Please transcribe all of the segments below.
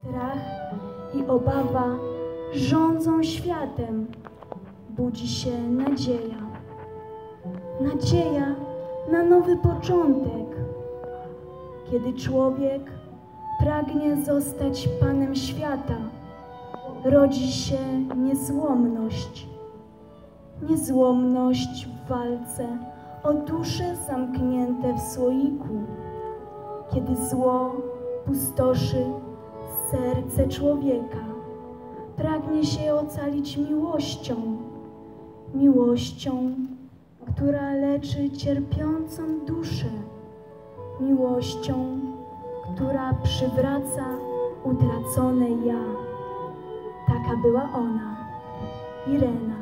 Strach i obawa rządzą światem. Budzi się nadzieja. Nadzieja na nowy początek. Kiedy człowiek pragnie zostać Panem świata, rodzi się niezłomność. Niezłomność w walce o dusze zamknięte w słoiku. Kiedy zło pustoszy serce człowieka, pragnie się ocalić miłością. Miłością, która leczy cierpiącą duszę. Miłością, która przywraca utracone ja. Taka była ona, Irena.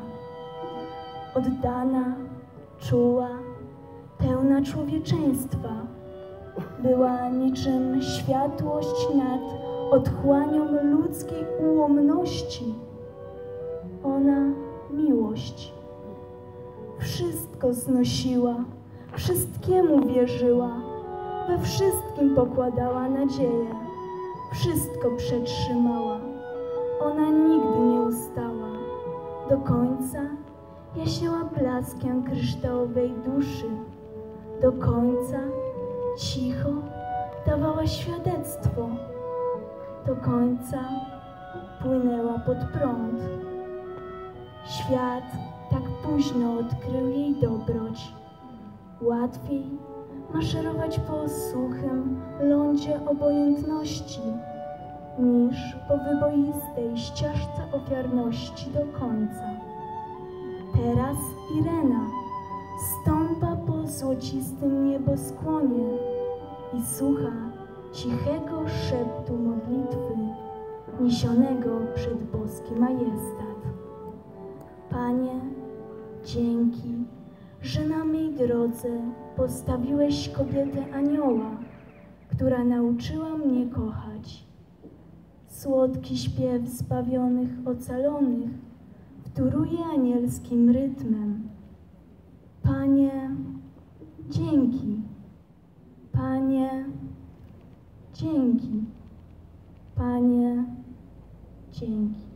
Oddana, czuła, pełna człowieczeństwa. Była niczym światłość nad otchłanią ludzkiej ułomności. Ona miłość. Wszystko znosiła, wszystkiemu wierzyła, we wszystkim pokładała nadzieję, wszystko przetrzymała. Ona nigdy nie ustała, do końca jaśniała blaskiem kryształowej duszy, do końca cicho dawała świadectwo, do końca płynęła pod prąd. Świat tak późno odkrył jej dobroć. Łatwiej maszerować po suchym lądzie obojętności, niż po wyboistej ścieżce ofiarności do końca. Teraz Irena stąpa po złocistym nieboskłonie i słucha cichego szeptu modlitwy niesionego przed boski majestat. Panie, dzięki, że na mej drodze postawiłeś kobietę anioła, która nauczyła mnie kochać. Słodki śpiew zbawionych ocalonych wtóruje anielskim rytmem. Panie, dzięki. Panie, dzięki. Panie, dzięki.